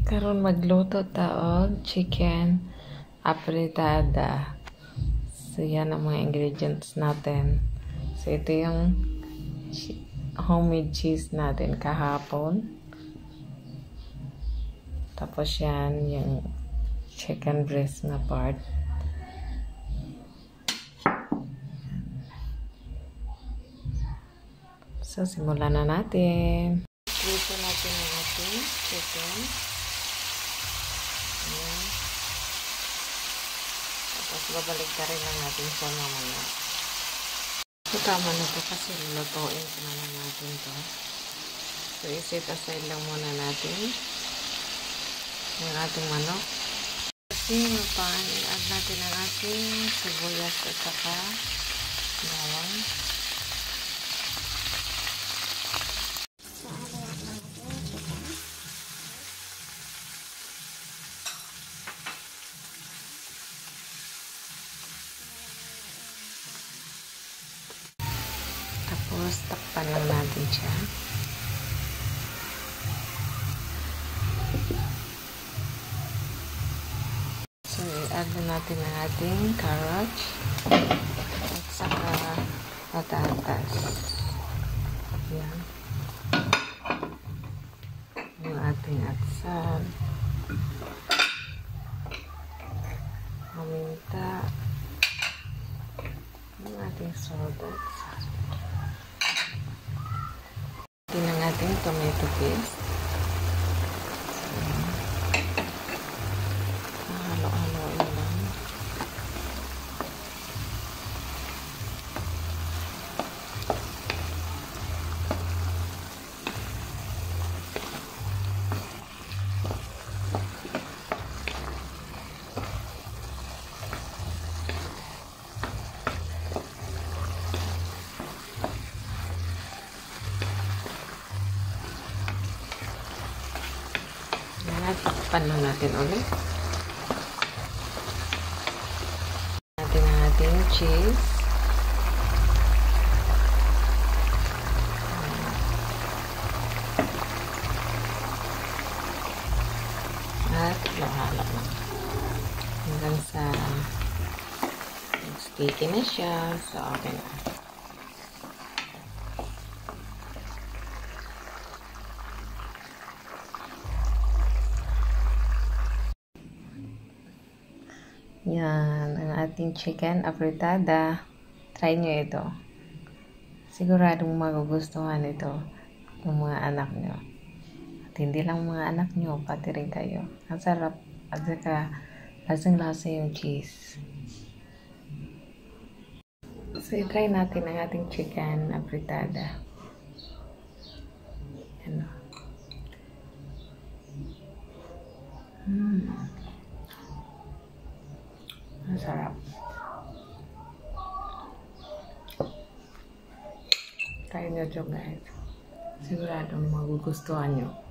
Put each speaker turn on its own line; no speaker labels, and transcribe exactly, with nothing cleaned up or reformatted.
Karon magluto ta og chicken afritada. So yan ang mga ingredients natin. So ito yung homemade cheese natin kahapon. Tapos yan yung chicken breast na part. So simulan na natin. Luto natin ang ating chicken. Ayan. Tapos babalik ka rin lang natin sa mamaya. So tama na ito kasi lutuin ko naman natin ito. So iset aside lang muna natin yung ating manok. Kasi mapan, i-add natin ang ating sibuyas at saka bawang. Tapos, takpan lang natin siya. So, i-add na natin ang ating carrots at saka patatas. Yan. Yung ating atsal. Paminta. Yung ating salt at ng ating tomato paste. So, halo-haloin lang. Takpan na natin ulit. Natin ang ating cheese. At halo-halo na. Hanggang sa sticky na siya. So, okay na. Yan, ang ating chicken afritada. Try nyo ito. Siguradong magugustuhan ito ng mga anak nyo. At hindi lang mga anak nyo, pati rin kayo. Ang sarap. At saka, lasang-lasa yung cheese. So, try natin ang ating chicken afritada. Yan o. Hmm. Masarap. Try nyo ito guys. Siguradong magugustuhan nyo.